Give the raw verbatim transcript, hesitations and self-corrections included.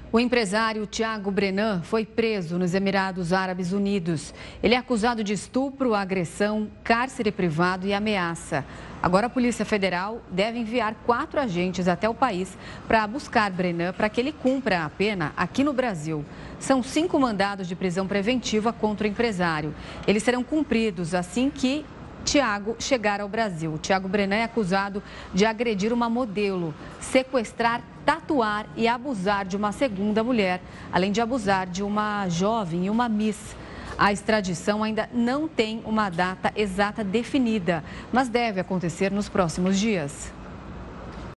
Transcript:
O empresário Thiago Brenan foi preso nos Emirados Árabes Unidos. Ele é acusado de estupro, agressão, cárcere privado e ameaça. Agora a Polícia Federal deve enviar quatro agentes até o país para buscar Brenan para que ele cumpra a pena aqui no Brasil. São cinco mandados de prisão preventiva contra o empresário. Eles serão cumpridos assim que Thiago chegar ao Brasil. Thiago Brenan é acusado de agredir uma modelo, sequestrar, tatuar e abusar de uma segunda mulher, além de abusar de uma jovem e uma miss. A extradição ainda não tem uma data exata definida, mas deve acontecer nos próximos dias.